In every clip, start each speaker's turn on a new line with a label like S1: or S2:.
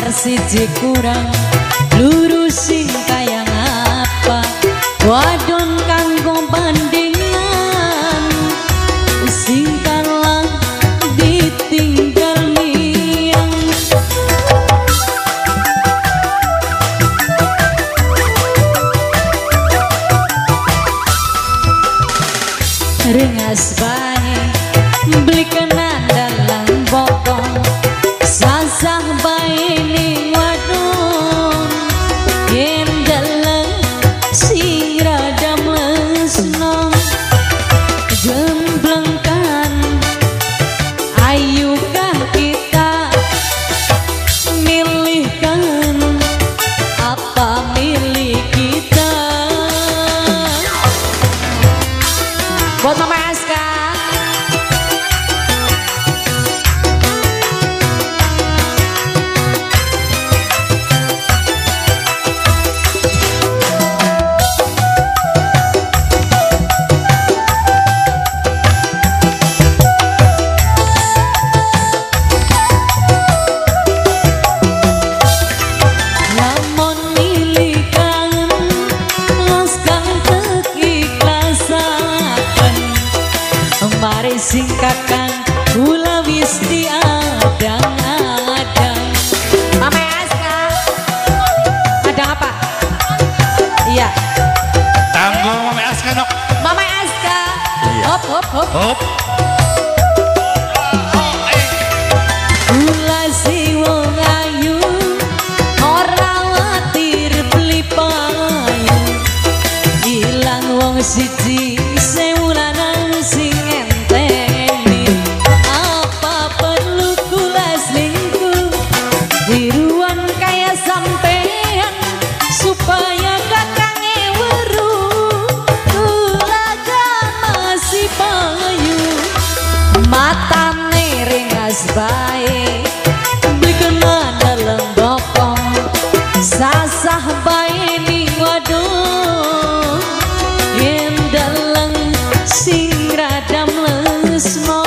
S1: siji kurang lurusin kaya ngapa wadon kanggo bandingan sing kalah ditinggal miang rengas bae beli kena dalam bokong sasah bae ning wadon yen dalem sing rada mesno gemblengkan ayukah kita milihkan apa milik kita buat Mama Aska. Mari singkatkan kula wis diadang-adang. Mama Aska, ada apa? Iya.
S2: Tanggo Mama Aska nok.
S1: Mama Aska,
S2: iya.
S1: Hop hop hop.
S2: Hop.
S1: Kula si wong ayu, ora watir beli payu. Ilang wong siji sewulanan sing enteni. Apa perlu kula selingkuh diruan kaya sampean supaya kakange weruh kula masih payu matane ringas bae beli kena dalam bokong sasah bae ning wadon yen dalang sing rada mlesmo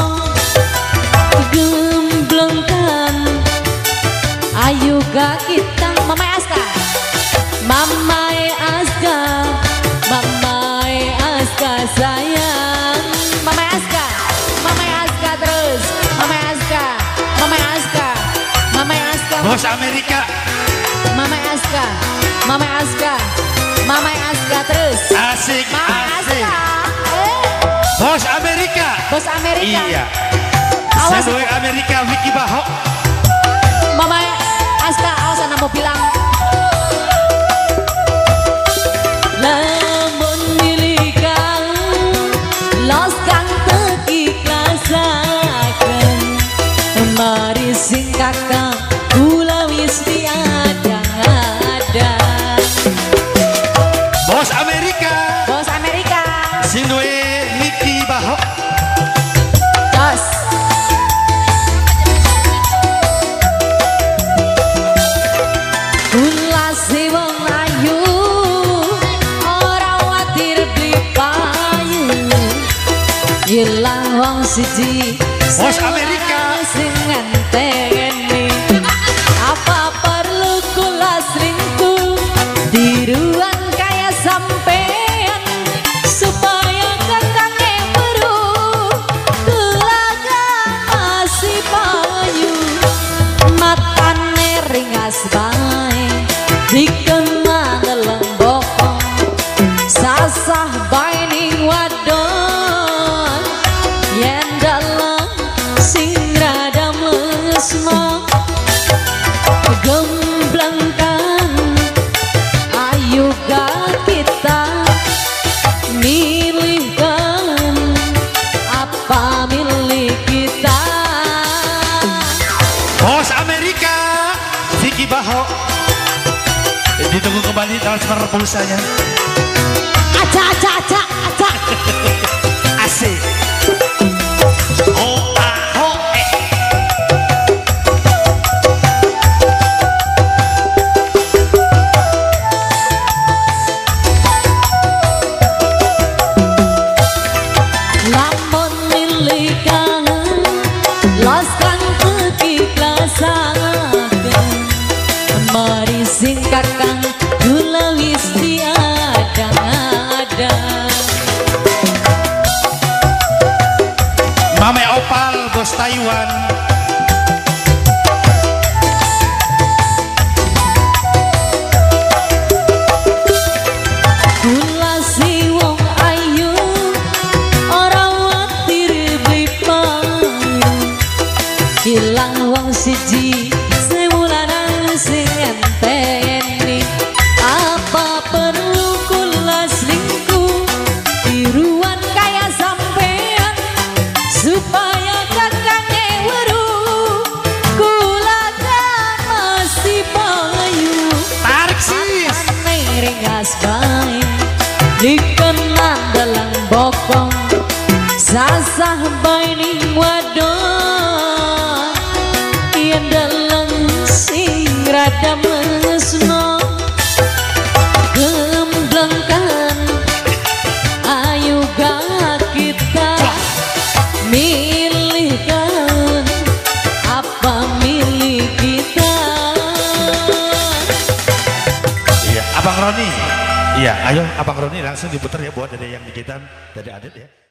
S1: gemblengkan ayo ga kita Mama Aska Mama Aska Mama Aska sayang Mama Aska terus Mama Aska Mama Aska Mama Aska
S2: Bos Amerika
S1: Mama Aska Mama Aska Mama Aska terus
S2: asik
S1: Mama
S2: asik
S1: Aska
S2: Bos Amerika.
S1: Bos Amerika.
S2: Iya.
S1: Awas
S2: Sesuai Amerika Vicky Baho.
S1: Mama Aska awas ana mau bilang lamun milikan los kang tekikhlasaken mari sing kakak kula wis diadang-adang.
S2: Bos Amerika.
S1: Bos Amerika.
S2: Sinwe Vicky Baho.
S1: Tos. Kula si wong ayu ora watir beli payu ilang wong siji
S2: Bos Amerika.
S1: sing ngenteni apa perlu kula selingkuh diruan kaya sampean supaya kakange weruh kulaga masih payu matane ringas bae dikenal dalam bokong sasah bae ning wadon yen dalam sing rada mesmo gemblengkan ayo ga kita milihkan apa milik kita.
S2: Bos Amerika Vicky Baho. Ditunggu kembali transfer pulsanya.
S1: Aca.
S2: Asik. Oh ah oh eh.
S1: Lamun milikan los kang tekikhlasaken Kokong sasah baining wadon yen dalem sing rada mesno gemblengkan ayo ga kita milihkan apa milik kita.
S2: Iya, Abang Roni. Iya, ayo Abang Roni langsung diputar ya buat Dede yang digitan, Dede Adit ya.